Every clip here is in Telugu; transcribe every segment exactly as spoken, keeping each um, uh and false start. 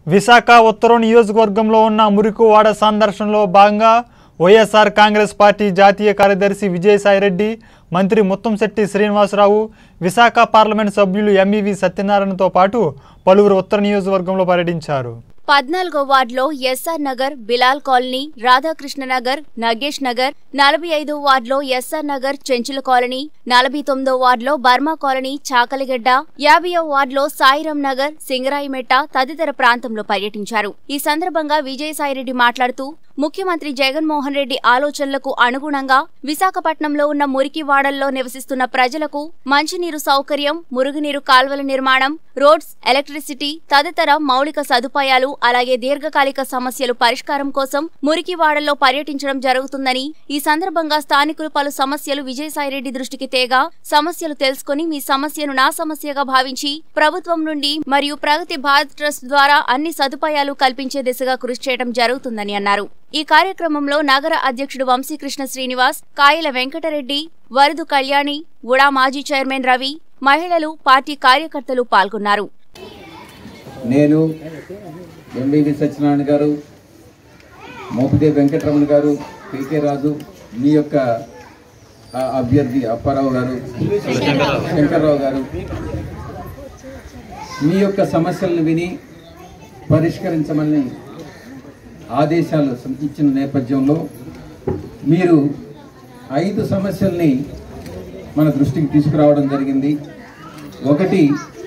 విశాఖ ఉత్తర నియోజకవర్గంలో ఉన్న మురికివాడ సందర్శనలో భాగంగా వైఎస్ఆర్ కాంగ్రెస్ పార్టీ జాతీయ కార్యదర్శి విజయసాయిరెడ్డి, మంత్రి ముత్తంశెట్టి శ్రీనివాసరావు, విశాఖ పార్లమెంట్ సభ్యులు ఎంఈవి సత్యనారాయణతో పాటు పలువురు ఉత్తర నియోజకవర్గంలో పర్యటించారు. పద్నాలుగో వార్డులో ఎస్ఆర్ నగర్, బిలాల్ కాలనీ, రాధాకృష్ణ నగర్, నగేష్ నగర్, నలభై ఐదో వార్డులో ఎస్ఆర్ నగర్, చెంచుల కాలనీ, నలభై తొమ్మిదో వార్డులో బర్మా కాలనీ, చాకలిగడ్డ, యాభైవ వార్డులో సాయిరాం నగర్, సింగరాయిమెట్ట తదితర ప్రాంతంలో పర్యటించారు. ఈ సందర్భంగా విజయసాయిరెడ్డి మాట్లాడుతూ ముఖ్యమంత్రి జగన్మోహన్ రెడ్డి ఆలోచనలకు అనుగుణంగా విశాఖపట్నంలో ఉన్న మురికివాడల్లో నివసిస్తున్న ప్రజలకు మంచినీరు సౌకర్యం, మురుగునీరు కాల్వల నిర్మాణం, రోడ్స్, ఎలక్ట్రిసిటీ తదితర మౌలిక సదుపాయాలు అలాగే దీర్ఘకాలిక సమస్యలు పరిష్కారం కోసం మురికివాడల్లో పర్యటించడం జరుగుతుందని, ఈ సందర్భంగా స్థానికులు పలు సమస్యలు విజయసాయిరెడ్డి దృష్టికి తేగా సమస్యలు తెలుసుకుని మీ సమస్యను నా సమస్యగా భావించి ప్రభుత్వం నుండి మరియు ప్రగతి భారత్ ట్రస్ట్ ద్వారా అన్ని సదుపాయాలు కల్పించే దిశగా కృషి చేయడం జరుగుతుందని అన్నారు. ఈ కార్యక్రమంలో నగర అధ్యక్షుడు వంశీకృష్ణ శ్రీనివాస్, కాయల వెంకటరెడ్డి, వరదు కళ్యాణి, ఉడా మాజీ చైర్మన్ రవి, మహిళలు, పార్టీ కార్యకర్తలు పాల్గొన్నారు. నేను ఎంబీవి సత్యనారాయణ గారు, మోపిదేవి వెంకటరమణ గారు, పీకే రాజు, మీ యొక్క అభ్యర్థి అప్పారావు గారు, శంకర్రావు గారు మీ యొక్క సమస్యలను విని పరిష్కరించమని ఆదేశాలు ఇచ్చిన నేపథ్యంలో మీరు ఐదు సమస్యల్ని మన దృష్టికి తీసుకురావడం జరిగింది. ఒకటి,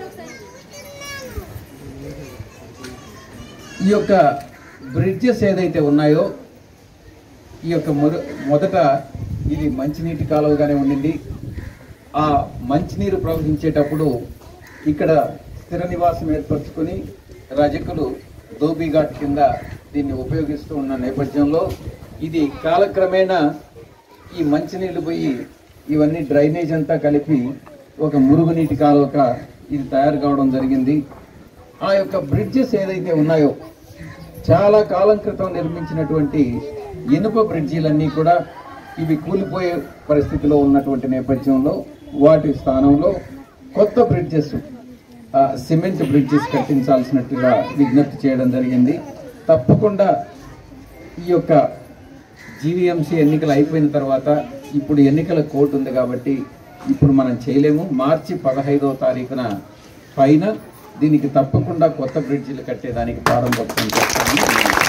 ఈ యొక్క బ్రిడ్జెస్ ఏదైతే ఉన్నాయో ఈ యొక్క మొదట ఇది మంచినీటి కాలువగానే ఉండింది. ఆ మంచినీరు ప్రవహించేటప్పుడు ఇక్కడ స్థిర నివాసం ఏర్పరచుకొని రజకులు ధోబీఘాట్ కింద దీన్ని ఉపయోగిస్తూ ఉన్న నేపథ్యంలో ఇది కాలక్రమేణా ఈ మంచినీళ్ళు పోయి ఇవన్నీ డ్రైనేజ్ అంతా కలిపి ఒక మురుగునీటి కాలువగా ఇది తయారు కావడం జరిగింది. ఆ యొక్క బ్రిడ్జెస్ ఏదైతే ఉన్నాయో చాలా కాలం క్రితం నిర్మించినటువంటి ఇనుప బ్రిడ్జీలన్నీ కూడా ఇవి కూలిపోయే పరిస్థితిలో ఉన్నటువంటి నేపథ్యంలో వాటి స్థానంలో కొత్త బ్రిడ్జెస్, సిమెంట్ బ్రిడ్జెస్ కట్టించాల్సినట్టుగా విజ్ఞప్తి చేయడం జరిగింది. తప్పకుండా ఈ యొక్క జీవీఎంసీ ఎన్నికలు అయిపోయిన తర్వాత ఇప్పుడు ఎన్నికల కోడ్ ఉంది కాబట్టి ఇప్పుడు మనం చేయలేము. మార్చి పదహైదవ తారీఖున పైన దీనికి తప్పకుండా కొత్త బ్రిడ్జిలు కట్టేదానికి ప్రారంభోత్సవం చేస్తామని.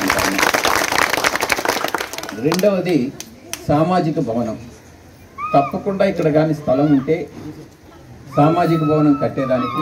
రెండవది సామాజిక భవనం. తప్పకుండా ఇక్కడ కానీ స్థలం ఉంటే సామాజిక భవనం కట్టేదానికి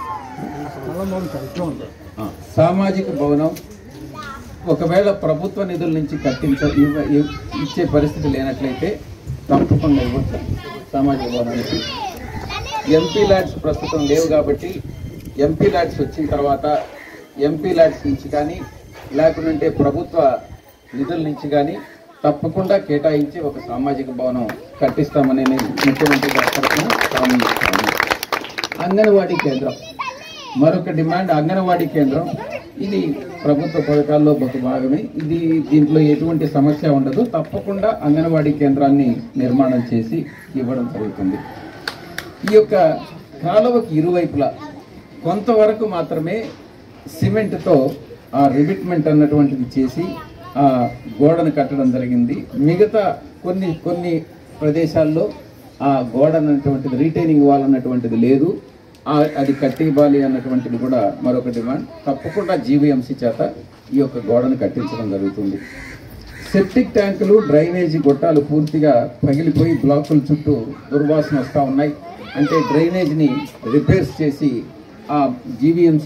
సామాజిక భవనం ఒకవేళ ప్రభుత్వ నిధుల నుంచి కట్టించ ఇచ్చే పరిస్థితి లేనట్లయితే తప్పకుండా ఇవ్వచ్చు సామాజిక భవనానికి. ఎంపీ ల్యాడ్స్ ప్రస్తుతం లేవు కాబట్టి ఎంపీ ల్యాడ్స్ వచ్చిన తర్వాత ఎంపీ ల్యాడ్స్ నుంచి కానీ లేకుంటే ప్రభుత్వ నిధుల నుంచి కానీ తప్పకుండా కేటాయించి ఒక సామాజిక భవనం కట్టిస్తామని నేను ముఖ్యమంత్రి గారి తరఫున హామీ ఇస్తాను. అంగన్వాడీ కేంద్రం మరొక డిమాండ్. అంగన్వాడీ కేంద్రం ఇది ప్రభుత్వ పథకాల్లో ఒక భాగమే. ఇది దీంట్లో ఎటువంటి సమస్య ఉండదు. తప్పకుండా అంగన్వాడీ కేంద్రాన్ని నిర్మాణం చేసి ఇవ్వడం జరుగుతుంది. ఈ యొక్క కాలువకి ఇరువైపులా కొంతవరకు మాత్రమే సిమెంట్తో ఆ రిబిట్మెంట్ అన్నటువంటిది చేసి ఆ గోడను కట్టడం జరిగింది. మిగతా కొన్ని కొన్ని ప్రదేశాల్లో ఆ గోడ అన్నటువంటిది, రీటైనింగ్ వాల్ అన్నటువంటిది లేదు. అది కట్టివ్వాలి అన్నటువంటిది కూడా మరొక డిమాండ్. తప్పకుండా జీవీఎంసీ చేత ఈ యొక్క గోడను కట్టించడం జరుగుతుంది. సెప్టిక్ ట్యాంకులు, డ్రైనేజీ గొట్టాలు పూర్తిగా పగిలిపోయి బ్లాకుల చుట్టూ దుర్వాసన వస్తూ ఉన్నాయి. అంటే డ్రైనేజ్ని రిపేర్స్ చేసి ఆ జీవీఎంసీ